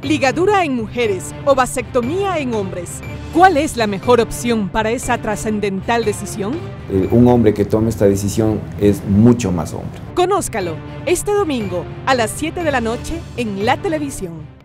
ligadura en mujeres o vasectomía en hombres. ¿Cuál es la mejor opción para esa trascendental decisión? Un hombre que tome esta decisión es mucho más hombre. Conózcalo este domingo a las 7 de la noche en la televisión.